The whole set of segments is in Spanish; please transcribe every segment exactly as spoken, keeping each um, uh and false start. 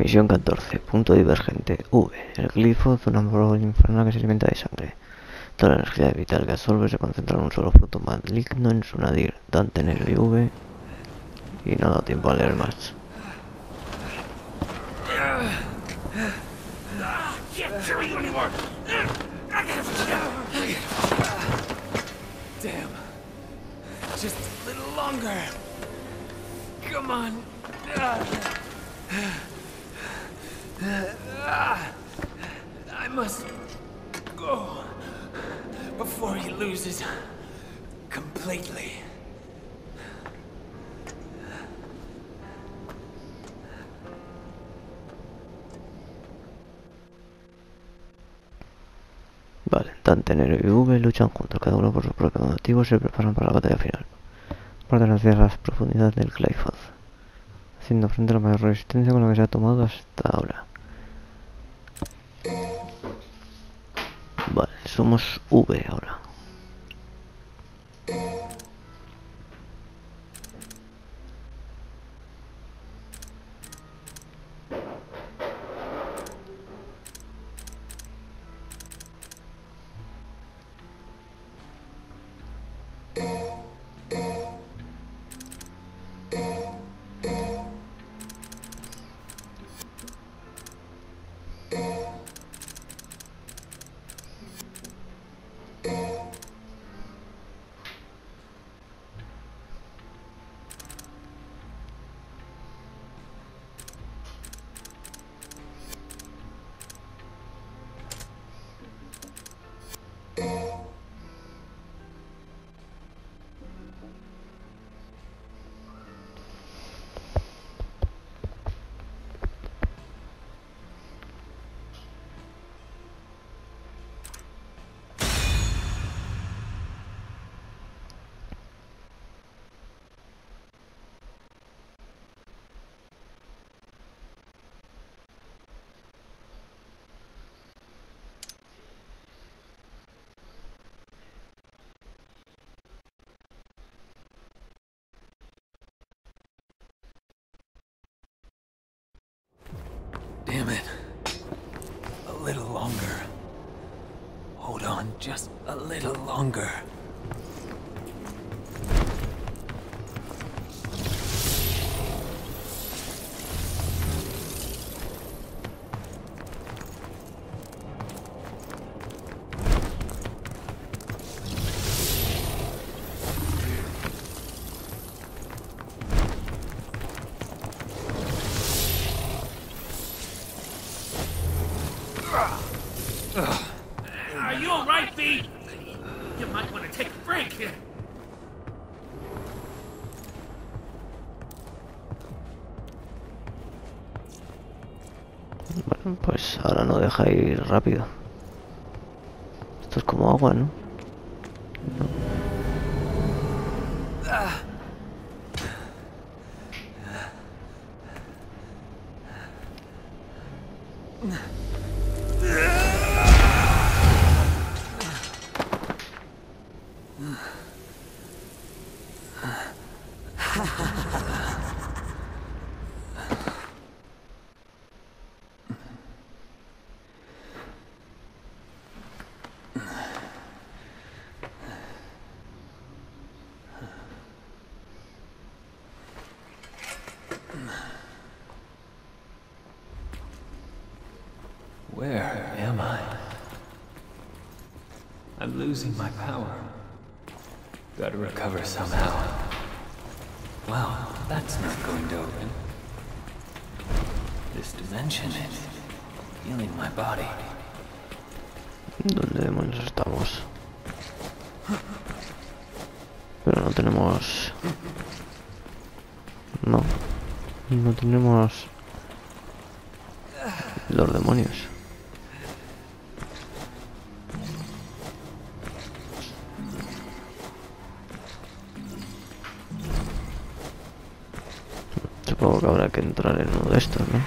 Misión catorce. Punto divergente. V. El glifo es una bola infernal que se alimenta de sangre. Toda la energía vital que absorbe se concentra en un solo fruto maligno en su nadir. Dante, Negro y V. Y no da tiempo a leer más. Damn. Just a little longer. Come on. I must go before he loses completely. Vale, Dante, Nero y V luchan juntos, cada uno por su propio motivo, se preparan para la batalla final. Parten hacia las profundidades del Glyphoth, haciendo frente a la mayor resistencia con la que se ha tomado hasta ahora. Vale, somos V ahora. Damn it. A little longer. Hold on just a little longer. Are you alright, V? You might want to take a break here. Bueno, pues ahora no deja ir rápido. Esto es como agua, ¿no? Where am I? I'm losing my power. Gotta recover somehow. Wow, that's not going to open. This dimension is healing my body. ¿Dónde demonios estamos? Pero no tenemos... No. No tenemos... Los demonios. Supongo que habrá que entrar en uno de estos, ¿no?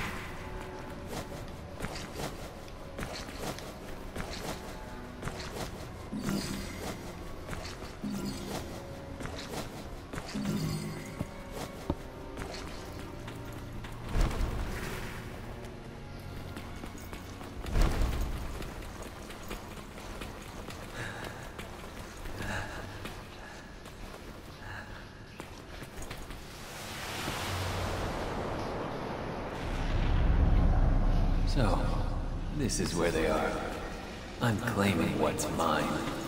So, this is where they are. I'm claiming what's mine.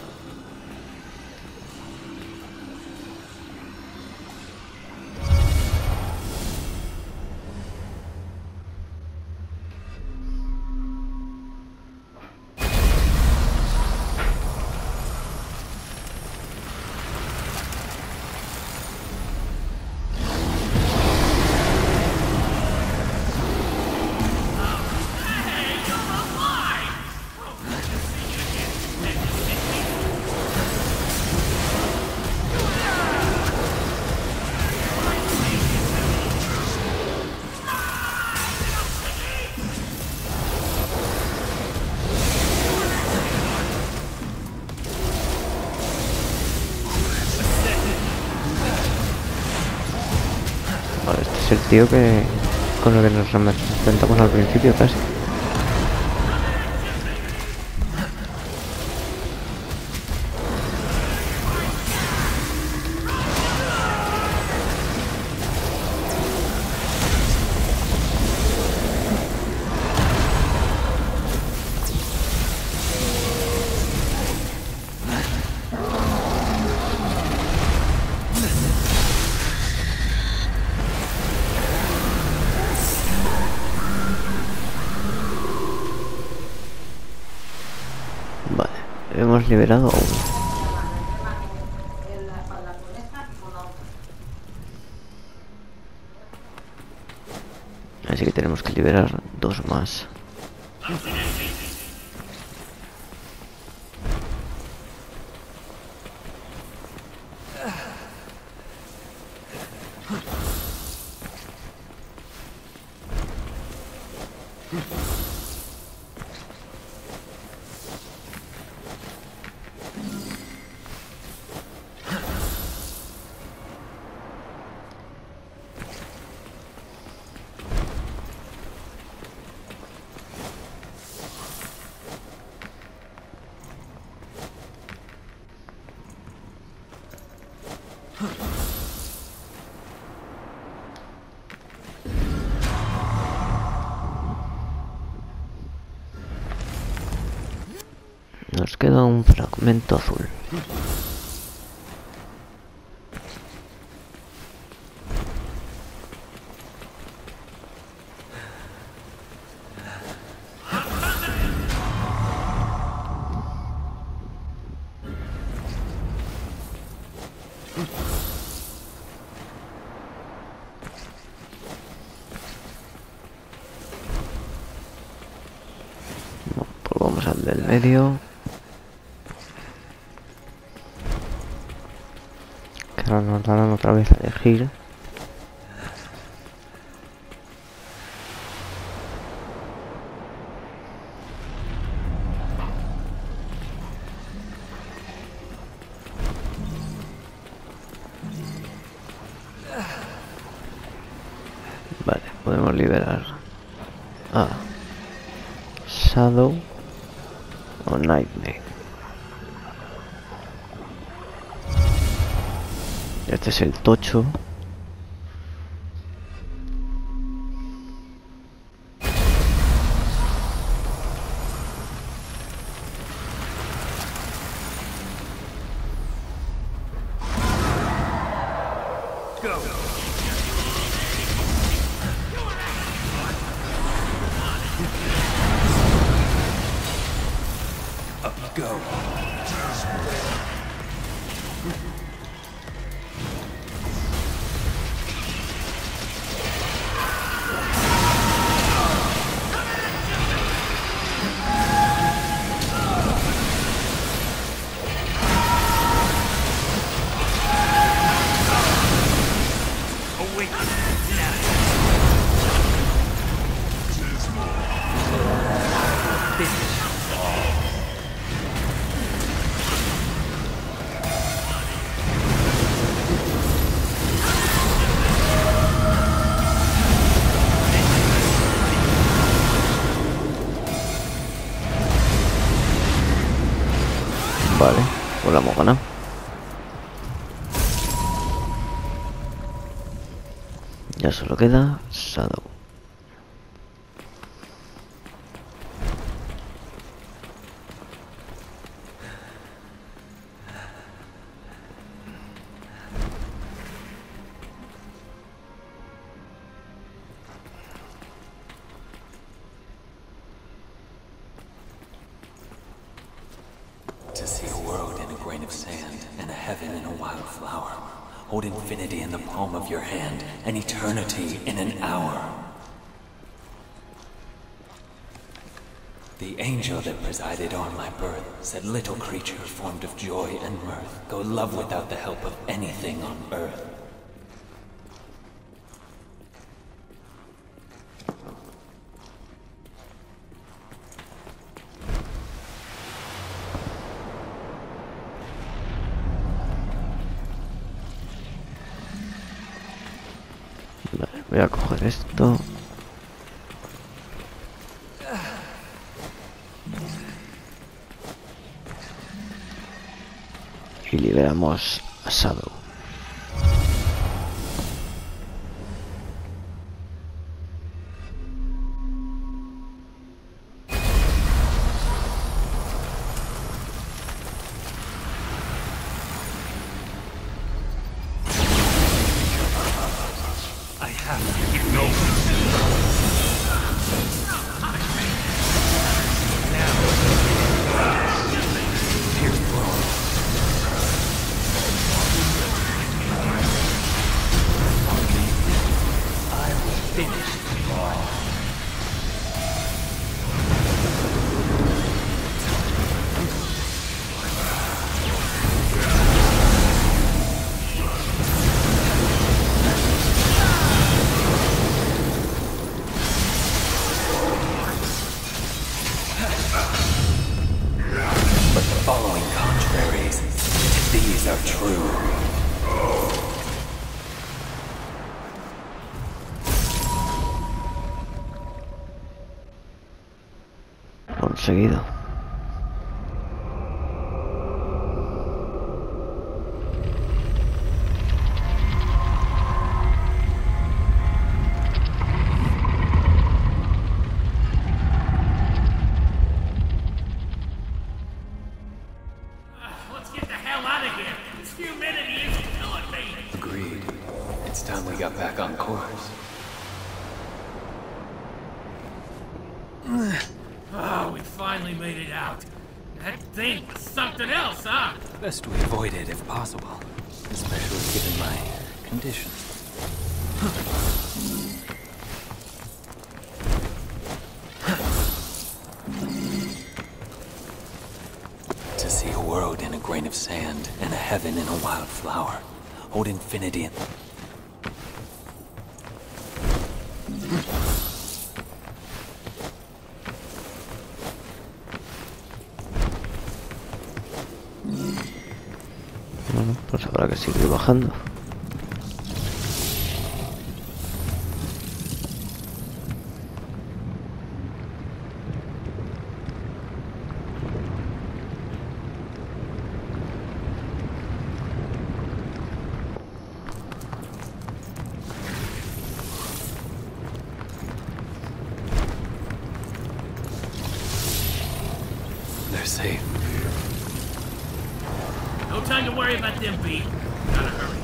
Vale, este es el tío que con lo que nos enfrentamos al principio casi. Vale, hemos liberado a uno. Así que tenemos que liberar dos más. Nos queda un fragmento azul. Bueno, pues vamos al del medio. Que ahora nos darán otra vez a elegir. Vale, podemos liberar a Shadow o Nightmare. Este es el tocho. Go. Vale, pues la hemos ganado. Ya solo queda Shadow. of sand and a heaven in a wildflower. Hold infinity in the palm of your hand and eternity in an hour. The angel that presided on my birth said, little creature formed of joy and mirth, go love without the help of anything on earth. Vale, voy a coger esto. Y liberamos a Shadow. I have to keep going. But the following contraries to these are true. Conseguido. Let's get the hell out of here. This humidity is killing me. Agreed. It's time we got back on course. Oh, we finally made it out. That thing was something else, huh? Best we avoid it if possible, especially given my condition. To see a world in a grain of sand and a heaven in a wild flower. Hold infinity in... Bueno, pues habrá que seguir bajando. They're safe. No time to worry about them, B. Gotta hurry.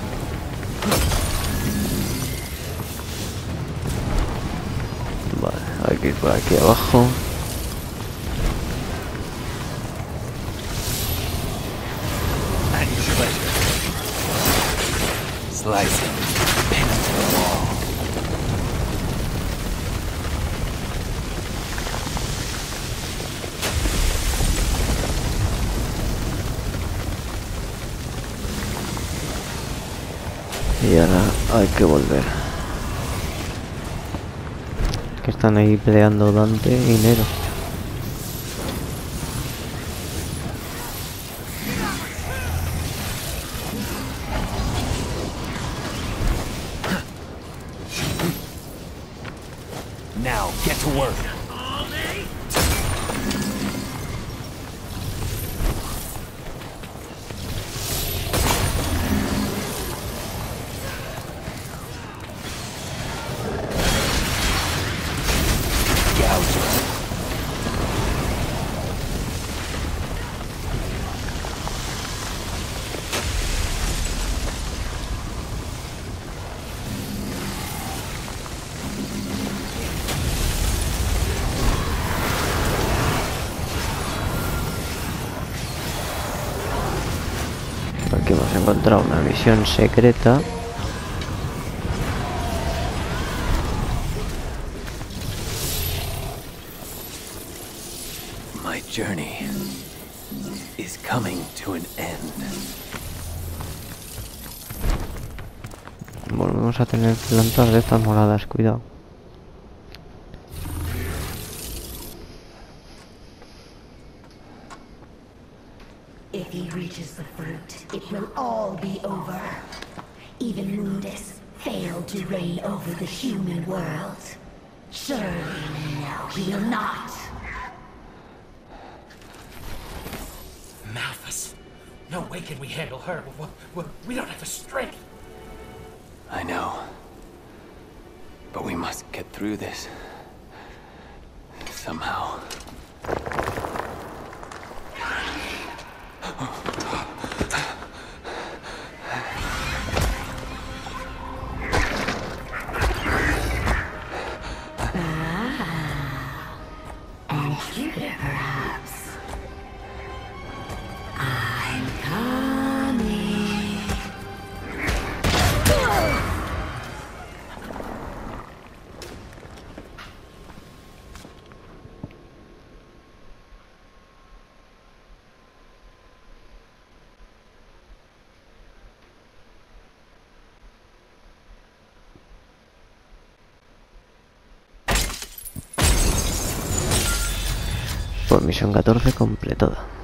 Vale, hay que ir por aquí abajo. At your pleasure. Slicing. Pin to the wall. Y ahora hay que volver. Que están ahí peleando Dante y Nero. Now, get to work. All day? encontrado una misión secreta. My journey is coming to an end. Volvemos a tener plantas de estas moradas, cuidado. If he reaches the fruit, it will all be over. Even Mundus failed to reign over the human world. Surely, no, he will not. Malthus. No way can we handle her. We, we, we don't have the strength. I know. But we must get through this. Somehow. And Jupiter, perhaps. I'm coming. Pues misión catorce completada.